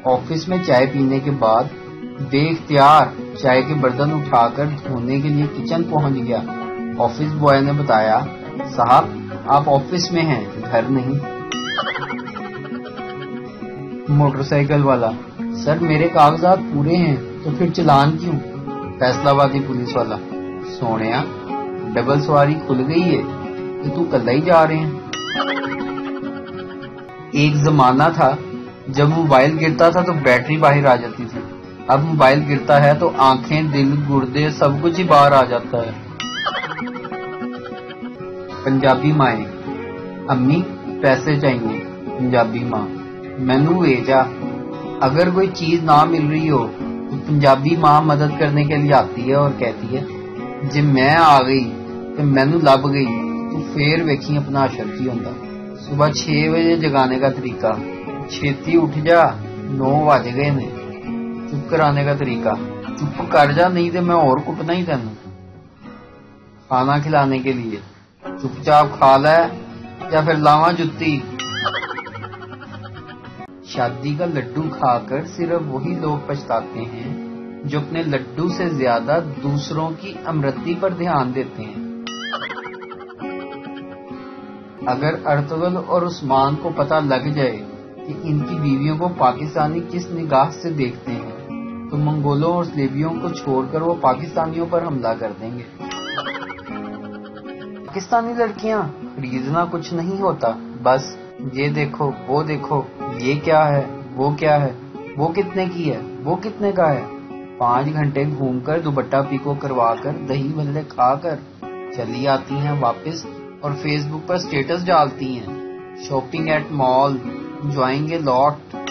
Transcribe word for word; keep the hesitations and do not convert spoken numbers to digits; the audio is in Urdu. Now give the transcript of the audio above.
آفس میں چائے پینے کے بعد بے اختیار چائے کے برتن اٹھا کر دھونے کے لیے کچن پہنچ گیا۔ آفس بوائے نے بتایا، صاحب آپ آفس میں ہیں، گھر نہیں۔ موٹر سائیکل والا، سر میرے کاغذات پورے ہیں تو پھر چلان کیوں؟ فیصلہ آبادی پولیس والا، سونیا ڈبل سواری کھل گئی ہے کہ تو کل ہی جا رہے ہیں۔ ایک زمانہ تھا جب موبائل گرتا تھا تو بیٹری باہر آ جاتی تھی، اب موبائل گرتا ہے تو آنکھیں، دل، گردے سب کچھ ہی باہر آ جاتا ہے۔ پنجابی مائیں، امی پیسے چاہیے۔ پنجابی ماں، مینو بھیجا۔ اگر کوئی چیز نہ مل رہی ہو تو پنجابی ماں مدد کرنے کے لیے آتی ہے اور کہتی ہے، جب میں آ گئی تو مینو لب گئی تو پھر ویکھی اپنا اشر کی ہوندا۔ صبح چھ بجے جگانے کا طریقہ، چھیتی اٹھ جا، نو بج گئے نے۔ چپ کرانے کا طریقہ، چپ کر جا نہیں تو میں اور کٹنا ہی تینوں۔ کھانا کھلانے کے لیے، چپ چاپ کھا لے یا پھر لاواں جتی۔ شادی کا لڈو کھا کر صرف وہی لوگ پچھتاتے ہیں جو اپنے لڈو سے زیادہ دوسروں کی امرتی پر دھیان دیتے ہیں۔ اگر ارطغرل اور عثمان کو پتہ لگ جائے کہ ان کی بیویوں کو پاکستانی کس نگاہ سے دیکھتے ہیں تو منگولوں اور سلیبیوں کو چھوڑ کر وہ پاکستانیوں پر حملہ کر دیں گے۔ پاکستانی لڑکیاں خریدنا کچھ نہیں ہوتا، بس یہ دیکھو، وہ دیکھو، یہ کیا ہے، وہ کیا ہے، وہ کتنے کی ہے، وہ کتنے کا ہے۔ پانچ گھنٹے گھوم کر دوپٹہ پیکو کروا کر دہی بھلے کھا کر چلی آتی ہیں واپس اور فیس بک پر سٹیٹس ڈالتی ہیں، shopping at mall, enjoying a lot.